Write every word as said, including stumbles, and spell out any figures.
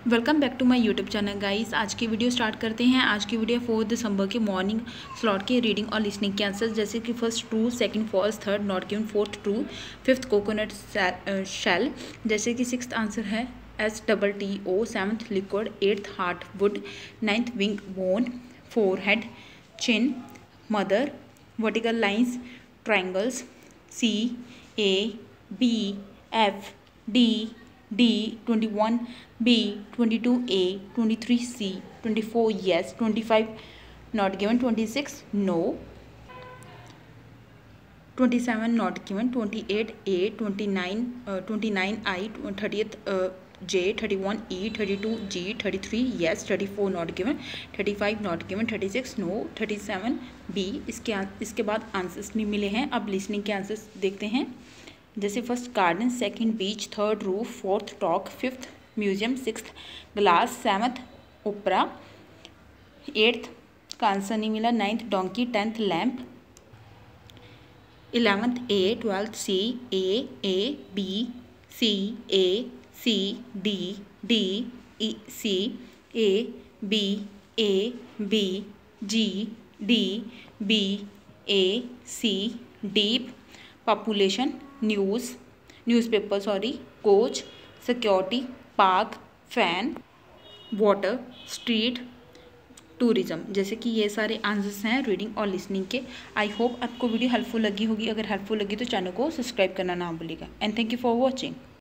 Welcome back to my YouTube channel guys. आज की video start करते हैं। आज की वीडियो फोर दिसंबर के मॉर्निंग स्लॉट के रीडिंग और लिसनिंग के आंसर, जैसे कि first true, second false, third not given, fourth true, fifth coconut shell. जैसे कि सिक्स्थ आंसर है S double T O, seventh liquid, eighth heart wood, ninth wing bone, forehead chin, mother, vertical lines, triangles, C A B F D D, twenty-one B, twenty-two A, twenty-three C, twenty-four yes, twenty-five not given, twenty-six no, twenty-seven not given, twenty-eight A, twenty-nine uh, twenty-nine I, thirtieth uh, J, thirty-one E, thirty-two G, thirty-three yes, thirty-four not given, thirty-five not given, thirty-six no, thirty-seven B। इसके इसके बाद answers नहीं मिले हैं। अब listening के answers देखते हैं। जैसे first garden, second beach, third roof, fourth talk, fifth museum, sixth glass, seventh opera, eighth का आंसर नहीं मिला, ninth donkey, tenth lamp, eleventh A, twelfth C, A A B C, A C D D E C, A B A B G D B A C, deep, population, news newspaper sorry, coach, security, park, fan, water, street, tourism. जैसे कि ये सारे answers हैं reading और listening के। I hope आपको video helpful लगी होगी। अगर हेल्पफुल लगी तो चैनल को सब्सक्राइब करना ना भूलिएगा। And thank you for watching.